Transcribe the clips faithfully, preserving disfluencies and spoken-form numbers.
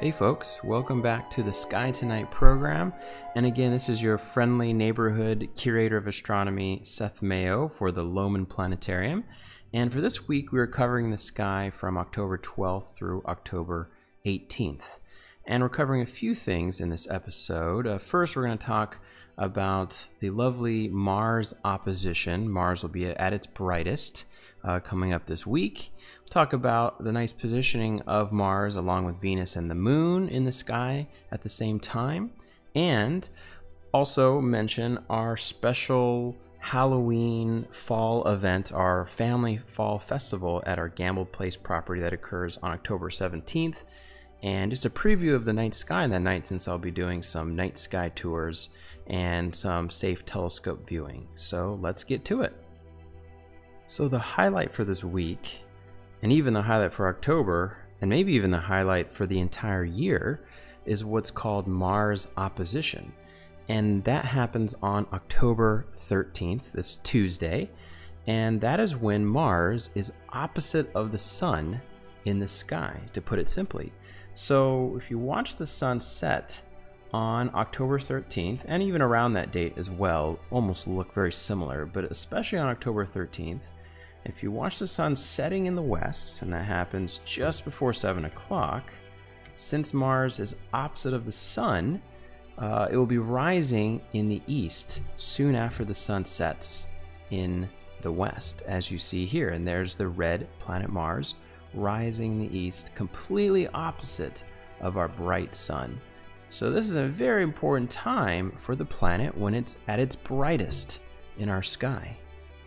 Hey folks, welcome back to the Sky Tonight program. And again, this is your friendly neighborhood curator of astronomy, Seth Mayo, for the Lohman Planetarium. And for this week, we're covering the sky from October twelfth through October eighteenth. And we're covering a few things in this episode. Uh, first, we're going to talk about the lovely Mars opposition. Mars will be at its brightest uh, coming up this week. We'll talk about the nice positioning of Mars along with Venus and the Moon in the sky at the same time, and also mention our special Halloween fall event, our family fall festival at our Gamble Place property that occurs on October seventeenth, and just a preview of the night sky that night, since I'll be doing some night sky tours and some safe telescope viewing. So let's get to it. So the highlight for this week, and even the highlight for October, and maybe even the highlight for the entire year, is what's called Mars opposition. And that happens on October thirteenth, this Tuesday, and that is when Mars is opposite of the Sun in the sky, to put it simply. So if you watch the sun set on October thirteenth, and even around that date as well, almost look very similar, but especially on October thirteenth, if you watch the sun setting in the west, and that happens just before seven o'clock, since Mars is opposite of the sun, uh, it will be rising in the east soon after the sun sets in the west, as you see here. And there's the red planet Mars rising in the east, completely opposite of our bright sun. So this is a very important time for the planet when it's at its brightest in our sky.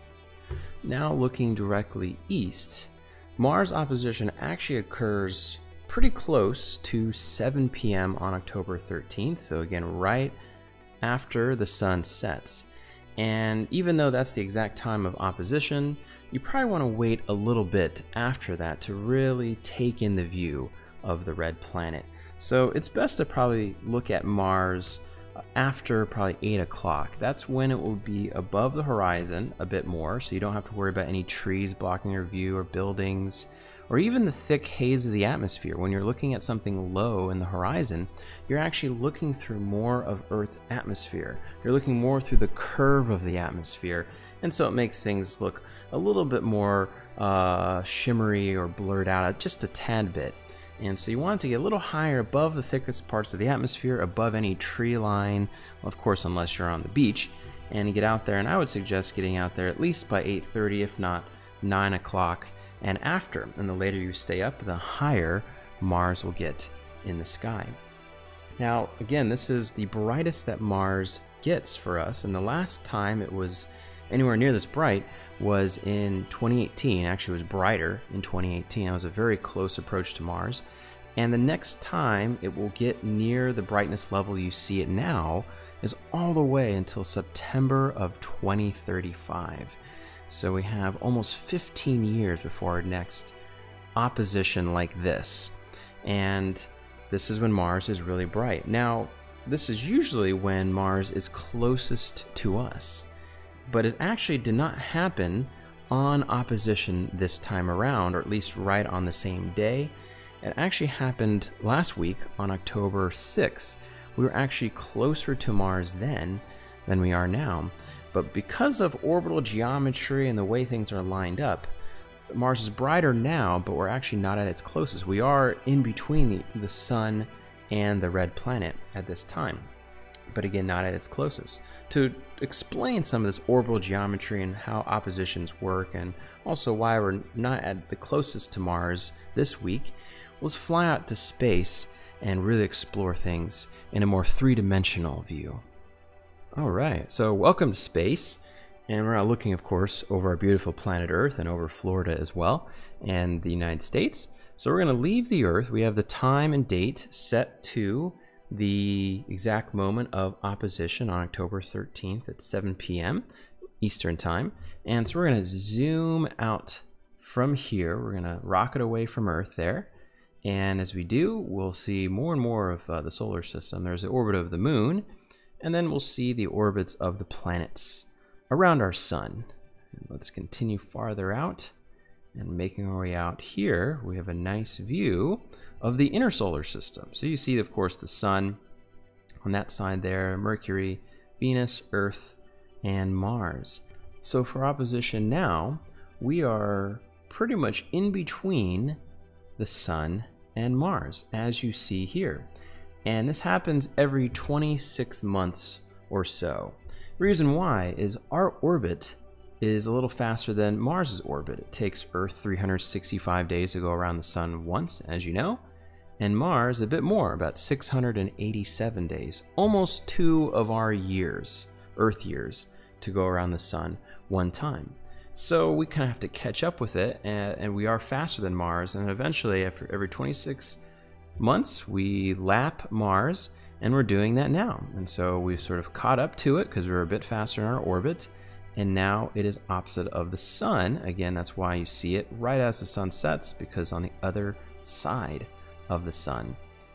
Now looking directly east, Mars opposition actually occurs pretty close to seven p m on October thirteenth, so again right after the sun sets. And even though that's the exact time of opposition, you probably want to wait a little bit after that to really take in the view of the red planet. So it's best to probably look at Mars after probably eight o'clock. That's when it will be above the horizon a bit more, so you don't have to worry about any trees blocking your view or buildings, or even the thick haze of the atmosphere. When you're looking at something low in the horizon, you're actually looking through more of Earth's atmosphere. You're looking more through the curve of the atmosphere, and so it makes things look a little bit more uh, shimmery or blurred out just a tad bit. And so you want it to get a little higher above the thickest parts of the atmosphere, above any tree line, well, of course, unless you're on the beach, and you get out there. And I would suggest getting out there at least by eight thirty, if not nine o'clock and after. And the later you stay up, the higher Mars will get in the sky. Now, again, this is the brightest that Mars gets for us, and the last time it was anywhere near this bright was in twenty eighteen. Actually, it was brighter in twenty eighteen. It was a very close approach to Mars. And the next time it will get near the brightness level you see it now is all the way until September of twenty thirty-five. So we have almost fifteen years before our next opposition like this. And this is when Mars is really bright. Now, this is usually when Mars is closest to us, but it actually did not happen on opposition this time around, or at least right on the same day. It actually happened last week on October sixth. We were actually closer to Mars then than we are now. But because of orbital geometry and the way things are lined up, Mars is brighter now, but we're actually not at its closest. We are in between the, the sun and the red planet at this time, but again, not at its closest. To explain some of this orbital geometry and how oppositions work, and also why we're not at the closest to Mars this week, let's fly out to space and really explore things in a more three-dimensional view. All right, so welcome to space, and we're not looking, of course, over our beautiful planet Earth and over Florida as well, and the United States. So we're going to leave the Earth. We have the time and date set to the exact moment of opposition on October thirteenth at seven p m Eastern time. And so we're going to zoom out from here. We're going to rocket away from Earth there. And as we do, we'll see more and more of uh, the solar system. There's the orbit of the moon, and then we'll see the orbits of the planets around our sun. Let's continue farther out, and making our way out here, we have a nice view of the inner solar system. So you see, of course, the sun on that side there, Mercury, Venus, Earth, and Mars. So for opposition now, we are pretty much in between the sun and Mars, as you see here. And this happens every twenty-six months or so. The reason why is our orbit is a little faster than Mars's orbit. It takes Earth three hundred sixty-five days to go around the sun once, as you know, and Mars a bit more, about six hundred eighty-seven days, almost two of our years, Earth years, to go around the sun one time. So we kind of have to catch up with it, and, and we are faster than Mars, and eventually after every twenty-six months we lap Mars, and we're doing that now. And so we've sort of caught up to it because we're a bit faster in our orbit, and now it is opposite of the sun. Again, that's why you see it right as the sun sets, because on the other side of the sun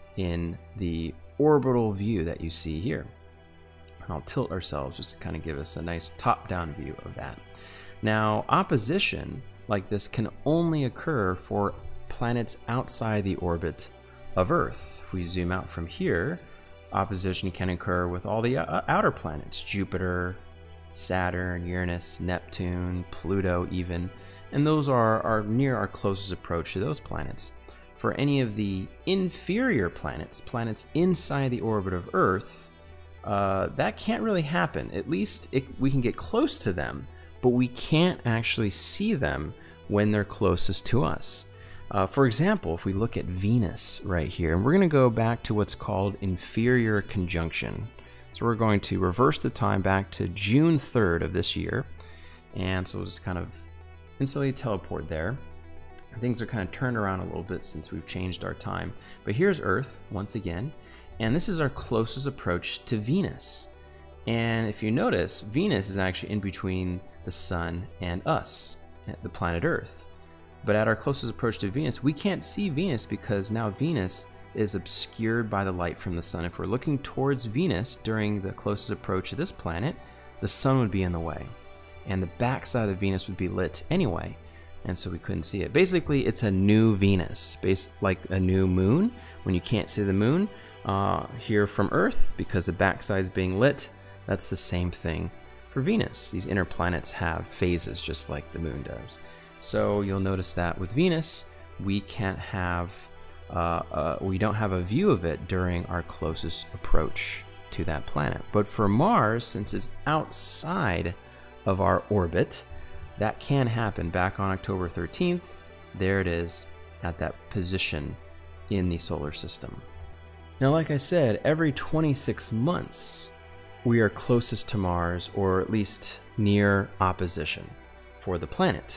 in the orbital view that you see here. I'll tilt ourselves just to kind of give us a nice top-down view of that. Now, opposition like this can only occur for planets outside the orbit of Earth. If we zoom out from here, opposition can occur with all the uh, outer planets, Jupiter, Saturn, Uranus, Neptune, Pluto even, and those are, are near our closest approach to those planets. For any of the inferior planets, planets inside the orbit of Earth, uh, that can't really happen. At least it, we can get close to them, but we can't actually see them when they're closest to us. Uh, for example, if we look at Venus right here, and we're going to go back to what's called inferior conjunction. So we're going to reverse the time back to June third of this year. And so we'll just kind of instantly teleport there. Things are kind of turned around a little bit since we've changed our time. But here's Earth once again, and this is our closest approach to Venus. And if you notice, Venus is actually in between the sun and us, the planet Earth. But at our closest approach to Venus, we can't see Venus because now Venus is obscured by the light from the sun. If we're looking towards Venus during the closest approach to this planet, the sun would be in the way, and the backside of Venus would be lit anyway, and so we couldn't see it. Basically, it's a new Venus, based like a new moon. When you can't see the moon uh, here from Earth because the backside is being lit, that's the same thing for Venus. These inner planets have phases just like the moon does. So you'll notice that with Venus, we can't have, uh, uh, we don't have a view of it during our closest approach to that planet. But for Mars, since it's outside of our orbit, that can happen. Back on October thirteenth, there it is at that position in the solar system. Now, like I said, every twenty-six months, we are closest to Mars, or at least near opposition for the planet.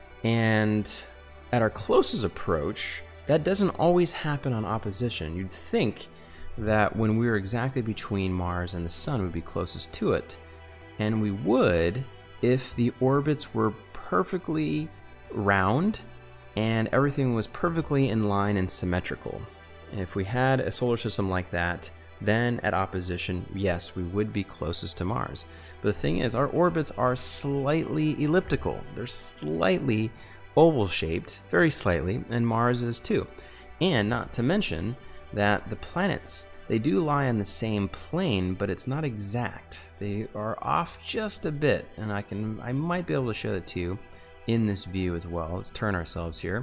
And at our closest approach, that doesn't always happen on opposition. You'd think that when we were exactly between Mars and the sun, we'd be closest to it. And we would if the orbits were perfectly round and everything was perfectly in line and symmetrical. And if we had a solar system like that, then at opposition, yes, we would be closest to Mars. But the thing is, our orbits are slightly elliptical. They're slightly oval-shaped, very slightly, and Mars is too. And not to mention that the planets, they do lie on the same plane, but it's not exact. They are off just a bit, and I can, I might be able to show that to you in this view as well. Let's turn ourselves here.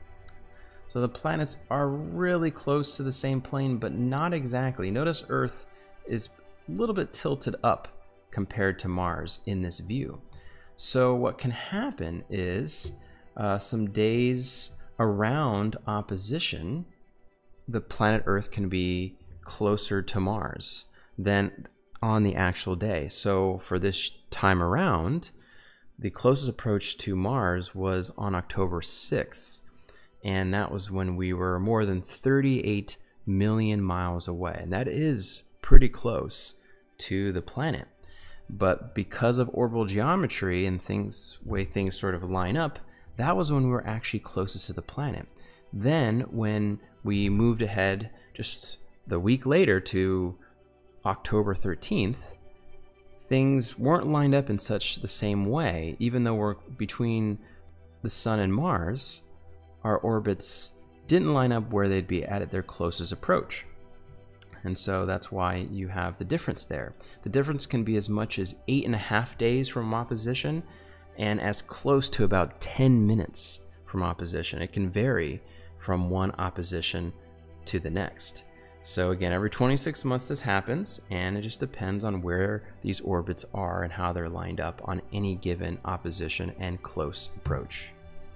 So the planets are really close to the same plane, but not exactly. Notice Earth is a little bit tilted up compared to Mars in this view. So what can happen is uh, some days around opposition, the planet Earth can be closer to Mars than on the actual day. So for this time around, the closest approach to Mars was on October sixth. And that was when we were more than thirty-eight million miles away. And that is pretty close to the planet. But because of orbital geometry and things, way things sort of line up, that was when we were actually closest to the planet. Then when we moved ahead just the week later to October thirteenth, things weren't lined up in such the same way. Even though we're between the sun and Mars, our orbits didn't line up where they'd be at their closest approach. And so that's why you have the difference there. The difference can be as much as eight and a half days from opposition and as close to about ten minutes from opposition. It can vary from one opposition to the next. So again, every twenty-six months this happens, and it just depends on where these orbits are and how they're lined up on any given opposition and close approach.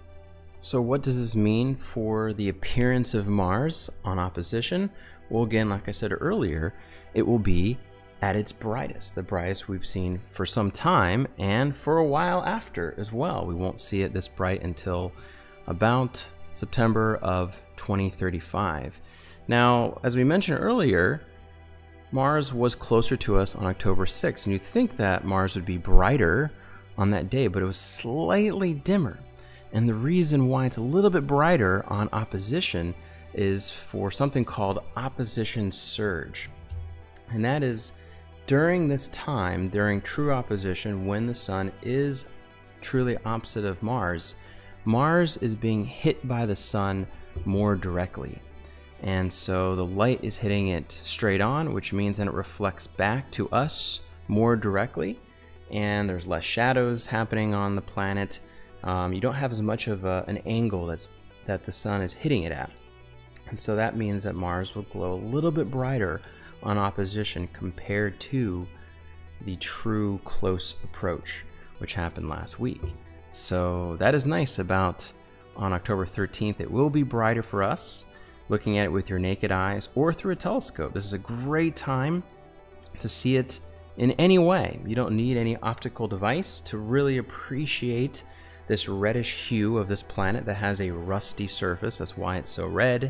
So what does this mean for the appearance of Mars on opposition? Well, again, like I said earlier, it will be at its brightest, the brightest we've seen for some time and for a while after as well. We won't see it this bright until about September of twenty thirty-five. Now, as we mentioned earlier, Mars was closer to us on October sixth, and you'd think that Mars would be brighter on that day, but it was slightly dimmer. And the reason why it's a little bit brighter on opposition is for something called opposition surge. And that is during this time, during true opposition, when the sun is truly opposite of Mars, Mars is being hit by the sun more directly. And so the light is hitting it straight on, which means that it reflects back to us more directly, and there's less shadows happening on the planet. Um, you don't have as much of a, an angle that's, that the sun is hitting it at. And so that means that Mars will glow a little bit brighter on opposition compared to the true close approach, which happened last week. So that is nice about on October thirteenth. It will be brighter for us, looking at it with your naked eyes or through a telescope. This is a great time to see it in any way. You don't need any optical device to really appreciate this reddish hue of this planet that has a rusty surface. That's why it's so red.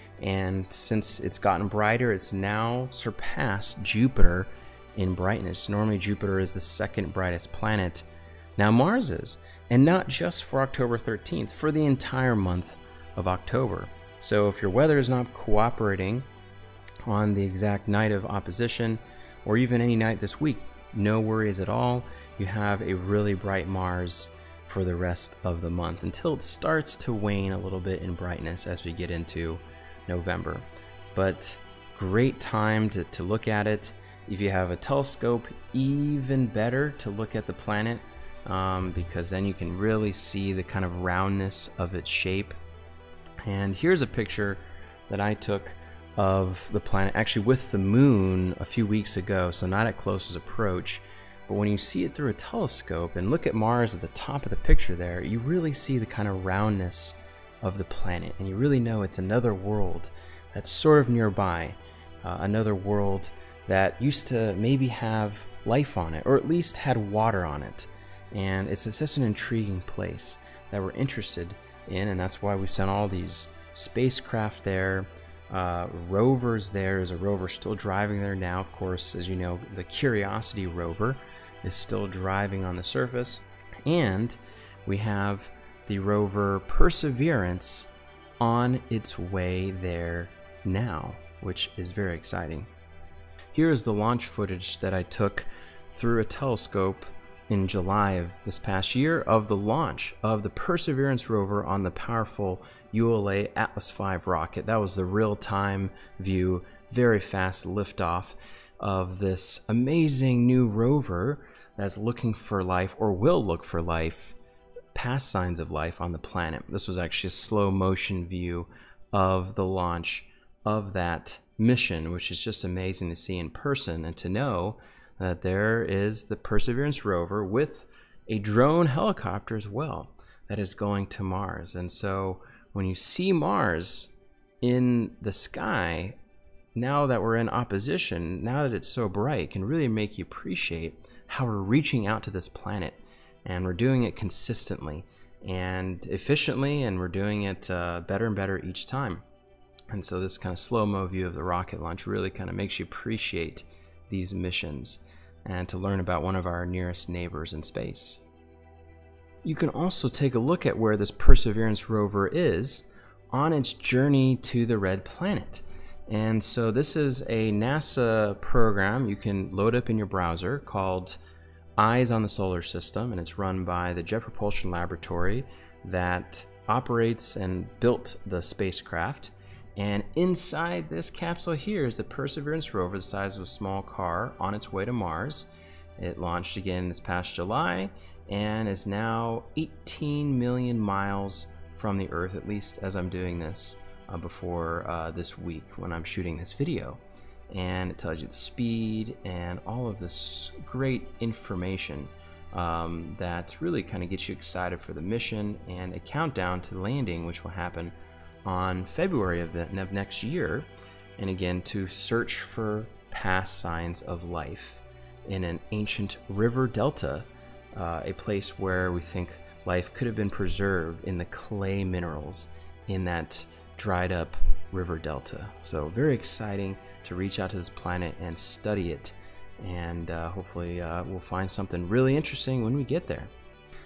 And since it's gotten brighter, it's now surpassed Jupiter in brightness. Normally Jupiter is the second brightest planet. Now Mars is, and not just for October thirteenth, for the entire month of October. So if your weather is not cooperating on the exact night of opposition, or even any night this week, no worries at all. You have a really bright Mars for the rest of the month until it starts to wane a little bit in brightness as we get into November. But great time to, to look at it. If you have a telescope, even better to look at the planet, um, because then you can really see the kind of roundness of its shape. And here's a picture that I took of the planet, actually with the moon a few weeks ago, so not at closest approach. But when you see it through a telescope and look at Mars at the top of the picture there, you really see the kind of roundness of the planet, and you really know it's another world that's sort of nearby, uh, another world that used to maybe have life on it, or at least had water on it. And it's just an intriguing place that we're interested in, and that's why we sent all these spacecraft there, uh, rovers there. There's a rover still driving there now, of course. As you know, the Curiosity rover is still driving on the surface, and we have the rover Perseverance on its way there now, which is very exciting. Here is the launch footage that I took through a telescope in July of this past year of the launch of the Perseverance rover on the powerful U L A Atlas five rocket. That was the real-time view, very fast liftoff of this amazing new rover that's looking for life, or will look for life, past signs of life on the planet. This was actually a slow motion view of the launch of that mission, which is just amazing to see in person and to know that there is the Perseverance rover with a drone helicopter as well that is going to Mars. And so when you see Mars in the sky, now that we're in opposition, now that it's so bright, it can really make you appreciate how we're reaching out to this planet, and we're doing it consistently and efficiently, and we're doing it uh, better and better each time. And so this kind of slow-mo view of the rocket launch really kind of makes you appreciate these missions and to learn about one of our nearest neighbors in space. You can also take a look at where this Perseverance rover is on its journey to the red planet. And so this is a NASA program you can load up in your browser called Eyes on the Solar System, and it's run by the Jet Propulsion Laboratory that operates and built the spacecraft. And inside this capsule here is the Perseverance rover, the size of a small car, on its way to Mars. It launched again this past July and is now eighteen million miles from the Earth, at least as I'm doing this uh, before uh, this week when I'm shooting this video. And it tells you the speed and all of this great information um, that really kind of gets you excited for the mission, and a countdown to landing, which will happen on February of, the, of next year, and again to search for past signs of life in an ancient river delta, uh, a place where we think life could have been preserved in the clay minerals in that dried up river delta. So very exciting to reach out to this planet and study it, and uh, hopefully uh, we'll find something really interesting when we get there.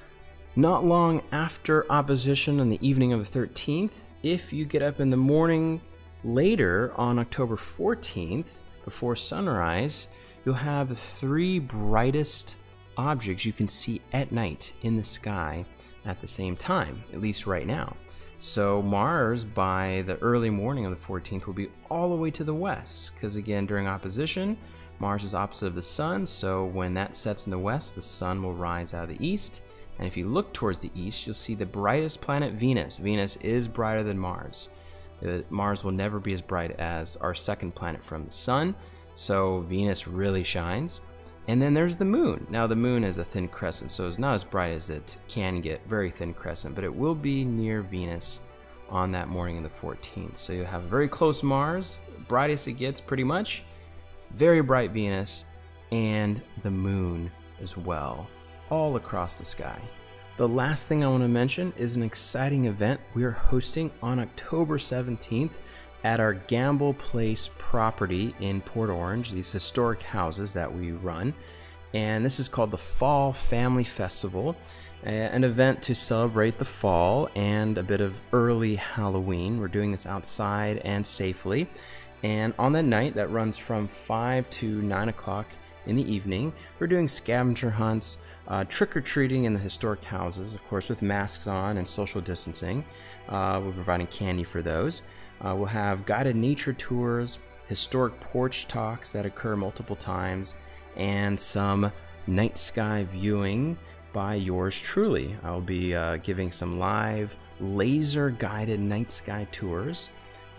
Not long after opposition on the evening of the thirteenth, if you get up in the morning later on October fourteenth, before sunrise, you'll have three brightest objects you can see at night in the sky at the same time, at least right now. So Mars, by the early morning of the fourteenth, will be all the way to the west, because again, during opposition, Mars is opposite of the sun, so when that sets in the west, the sun will rise out of the east. And if you look towards the east, you'll see the brightest planet, Venus. Venus is brighter than Mars. Uh, Mars will never be as bright as our second planet from the sun, so Venus really shines. And then there's the moon. Now the moon is a thin crescent, so it's not as bright as it can get, very thin crescent, but it will be near Venus on that morning of the fourteenth. So you'll have a very close Mars, brightest it gets pretty much, very bright Venus, and the moon as well, all across the sky. The last thing I want to mention is an exciting event we are hosting on October seventeenth at our Gamble Place property in Port Orange, these historic houses that we run. And this is called the Fall Family Festival, an event to celebrate the fall and a bit of early Halloween. We're doing this outside and safely. And on that night that runs from five to nine o'clock in the evening, we're doing scavenger hunts, uh, trick-or-treating in the historic houses, of course with masks on and social distancing. Uh, we're providing candy for those. Uh, we'll have guided nature tours, historic porch talks that occur multiple times, and some night sky viewing by yours truly. I'll be uh, giving some live laser guided night sky tours,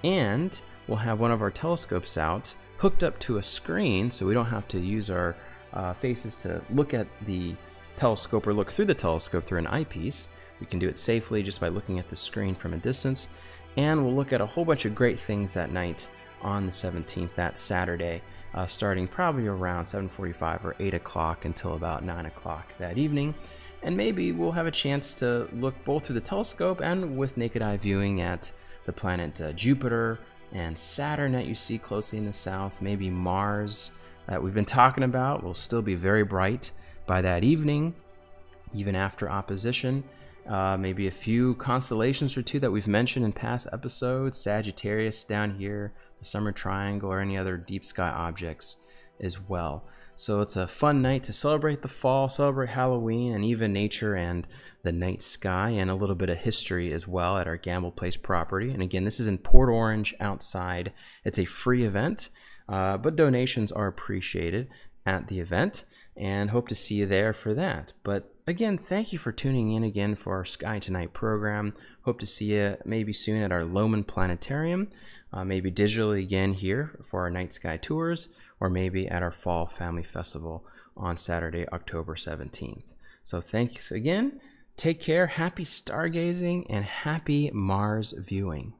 and we'll have one of our telescopes out hooked up to a screen, so we don't have to use our uh, faces to look at the telescope or look through the telescope through an eyepiece. We can do it safely just by looking at the screen from a distance. And we'll look at a whole bunch of great things that night on the seventeenth, that Saturday, uh, starting probably around seven forty-five or eight o'clock until about nine o'clock that evening. And maybe we'll have a chance to look both through the telescope and with naked eye viewing at the planet uh, Jupiter and Saturn that you see closely in the south. Maybe Mars that we've been talking about will still be very bright by that evening, even after opposition. Uh, maybe a few constellations or two that we've mentioned in past episodes, Sagittarius down here, the Summer Triangle, or any other deep sky objects as well. So it's a fun night to celebrate the fall, celebrate Halloween, and even nature and the night sky, and a little bit of history as well at our Gamble Place property. And again, this is in Port Orange outside. It's a free event, uh, but donations are appreciated at the event, and hope to see you there for that. But again, thank you for tuning in again for our Sky Tonight program. Hope to see you maybe soon at our Loman Planetarium, uh, maybe digitally again here for our night sky tours, or maybe at our Fall Family Festival on Saturday, October seventeenth. So thanks again. Take care. Happy stargazing and happy Mars viewing.